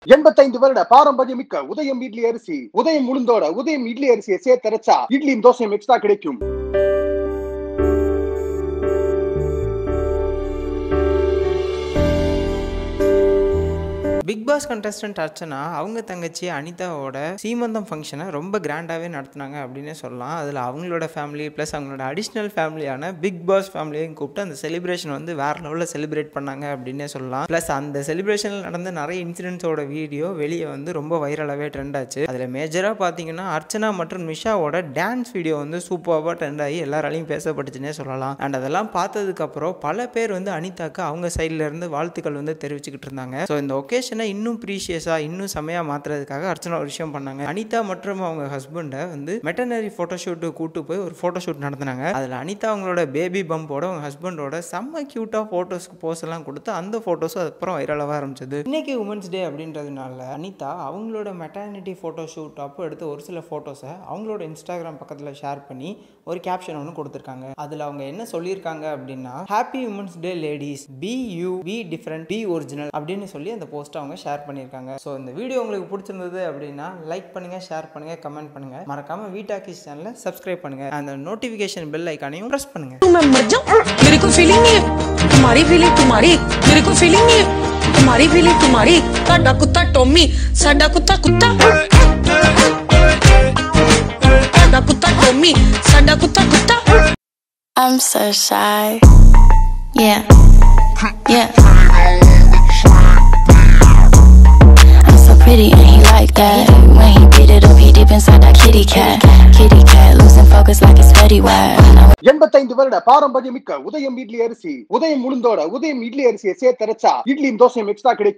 85 வருட பாரம்பரியமிக்க உதயம் இட்லி அரிசி. உதயம் உளுந்தோட உதயம் இட்லி அரிசியை சேர்த்தரைச்சா இட்லியும் தோசையும் எக்ஸ்ட்ரா கிடைக்கும். பிக் பாஸ் கண்டஸ்டன்ட் அர்ச்சனா அவங்க தங்கச்சி அனிதாவோட சீமந்தம் ஃபங்க்ஷனை ரொம்ப கிராண்டாகவே நடத்தினாங்க அப்படின்னே சொல்லலாம். அதில் அவங்களோட ஃபேமிலி ப்ளஸ் அவங்களோட அடிஷ்னல் ஃபேமிலியான பிக் பாஸ் ஃபேமிலியையும் கூப்பிட்டு அந்த செலிப்ரேஷன் வந்து வேறு லெவலில் செலிப்ரேட் பண்ணாங்க அப்படின்னே சொல்லலாம். ப்ளஸ் அந்த செலிப்ரேஷனில் நடந்த நிறைய இன்சிடென்ட்ஸோட வீடியோ வெளியே வந்து ரொம்ப வைரலாகவே ட்ரெண்ட் ஆச்சு. அதில் மேஜராக பார்த்தீங்கன்னா அர்ச்சனா மற்றும் மிஷாவோட டான்ஸ் வீடியோ வந்து சூப்பராக ட்ரெண்ட் ஆகி எல்லாராலையும் பேசப்பட்டுச்சுன்னே சொல்லலாம். அண்ட் அதெல்லாம் பார்த்ததுக்கப்புறம் பல பேர் வந்து அனிதாக்கு அவங்க சைடில் இருந்து வாழ்த்துக்கள் வந்து தெரிவிச்சுக்கிட்டு இருந்தாங்க. ஸோ இந்த ஒகேஷன் இன்னும் ப்ரீஷியஸா இன்னும் செமையா மாத்துறதுக்காக அர்ச்சனா ஒரு விஷயம் பண்ணாங்க. அனிதா மற்றும் அவங்க ஹஸ்பண்டை வந்து மெட்டர்னரி ஃபோட்டோஷூட்டு கூட்டு போய் ஒரு ஃபோட்டோஷூட் நடத்தினாங்க. அதில் அனிதா அவங்களோட பேபி பம்போட அவங்க ஹஸ்பண்டோட செம்ம கியூட்டா ஃபோட்டோஸ்க்கு போஸ் எல்லாம் கொடுத்து அந்த ஃபோட்டோஸும் அதுக்கப்புறம் வைரலாக ஆரம்பிச்சது. இன்னைக்கு உமன்ஸ் டே அப்படின்றதுனால அனிதா அவங்களோட மெட்டர்னிட்டி ஃபோட்டோஷூட் அப்போ எடுத்த ஒரு சில ஃபோட்டோஸை அவங்களோட இன்ஸ்டாகிராம் பக்கத்தில் ஷேர் பண்ணி ஒரு கேப்ஷன் ஒன்று கொடுத்துருக்காங்க. அதில் அவங்க என்ன சொல்லியிருக்காங்க அப்படின்னா, happy women's day ladies, be you, be different, be original அப்படின்னு சொல்லி அந்த போஸ்ட் அவங்க ஷேர் பண்ணியிருக்காங்க. ஸோ இந்த வீடியோ உங்களுக்கு பிடிச்சிருந்தது அப்படின்னா லைக் பண்ணுங்க, ஷேர் பண்ணுங்க, கமெண்ட் பண்ணுங்க. மறக்காம வீட்டாக்கிஸ் சேனலை சப்ஸ்கிரைப் பண்ணுங்க. அந்த நோட்டிஃபிகேஷன் பெல் ஐகானையும் பிரஸ் பண்ணுங்க. मेरे को फीलिंग नहीं है तुम्हारी फीलिंग तुम्हारी, मेरे को फीलिंग नहीं है तुम्हारी फीलिंग तुम्हारी. साडा कुत्ता टॉमी, साडा कुत्ता कुत्ता, साडा कुत्ता टॉमी, साडा कुत्ता कुत्ता. I'm so shy. Yeah. Yeah. I'm so pretty and he like that. When he beat it up, he deep inside that kitty cat. Kitty cat losing focus like it's Fetty Wap. 85 வருட பாரம்பரியமிக்க உதயம் இட்லி அரிசி. உதயம் உளுந்தோட உதயம் இட்லி அரிசியை சேர்த்தரைச்சா இட்லியும் தோசையும் extra கிடைக்கும்.